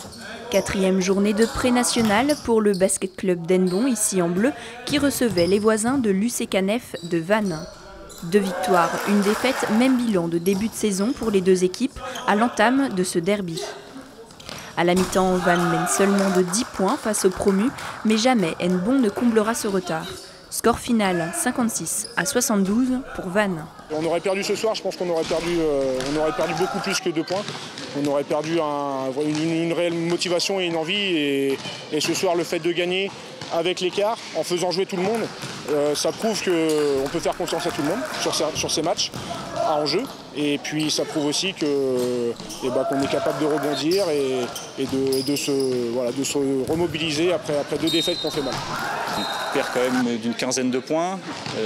Quatrième journée de pré-national pour le basket club d'Hennebont, ici en bleu, qui recevait les voisins de l'UCK Nef de Vannes. 2 victoires, une défaite, même bilan de début de saison pour les deux équipes à l'entame de ce derby. À la mi-temps, Vannes mène seulement de 10 points face aux promus, mais jamais Hennebont ne comblera ce retard. Score final 56-72 pour Vannes. On aurait perdu ce soir, je pense qu'on aurait perdu beaucoup plus que 2 points. On aurait perdu une réelle motivation et une envie. Et ce soir, le fait de gagner avec l'écart, en faisant jouer tout le monde, ça prouve qu'on peut faire confiance à tout le monde sur ces matchs à enjeu. Et puis ça prouve aussi qu'on est capable de rebondir et de se remobiliser après 2 défaites qu'on fait mal. On perd quand même d'une quinzaine de points,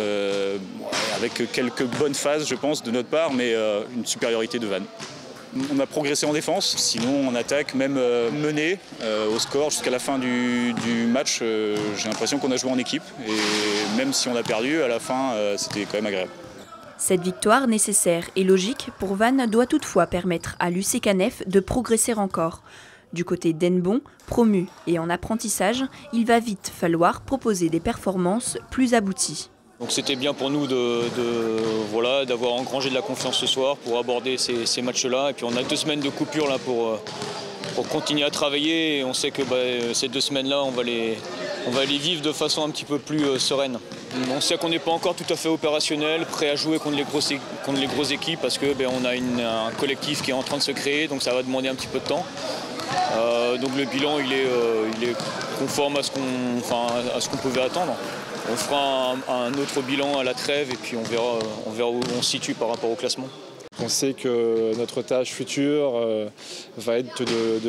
avec quelques bonnes phases je pense de notre part, mais une supériorité de Vannes. On a progressé en défense, sinon en attaque, même mené au score jusqu'à la fin du match, j'ai l'impression qu'on a joué en équipe et même si on a perdu, à la fin c'était quand même agréable. Cette victoire nécessaire et logique pour Vannes doit toutefois permettre à l'UCK Nef de progresser encore. Du côté d'Hennebont, promu et en apprentissage, il va vite falloir proposer des performances plus abouties. Donc c'était bien pour nous d'avoir engrangé de la confiance ce soir pour aborder ces matchs-là. Et puis on a 2 semaines de coupure là pour continuer à travailler. Et on sait que ces 2 semaines-là, on va les vivre de façon un petit peu plus sereine. On sait qu'on n'est pas encore tout à fait opérationnel, prêt à jouer contre les grosses équipes parce que on a un collectif qui est en train de se créer, donc ça va demander un petit peu de temps. Donc le bilan il est conforme à ce qu'on pouvait attendre. On fera un autre bilan à la trêve et puis on verra où on se situe par rapport au classement. On sait que notre tâche future va être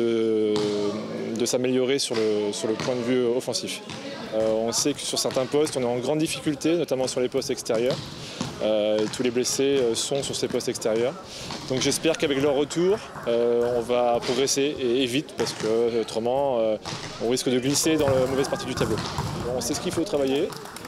de s'améliorer sur le point de vue offensif. On sait que sur certains postes, on est en grande difficulté, notamment sur les postes extérieurs. Tous les blessés sont sur ces postes extérieurs. Donc j'espère qu'avec leur retour, on va progresser et vite parce que autrement, on risque de glisser dans la mauvaise partie du tableau. On sait ce qu'il faut travailler.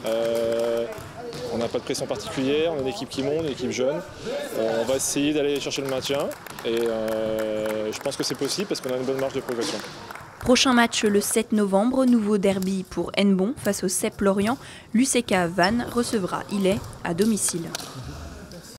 On n'a pas de pression particulière, on a une équipe qui monte, une équipe jeune. On va essayer d'aller chercher le maintien et je pense que c'est possible parce qu'on a une bonne marge de progression. Prochain match le 7 novembre, nouveau derby pour Hennebont face au CEP Lorient. L'UCK Vannes recevra Illet à domicile.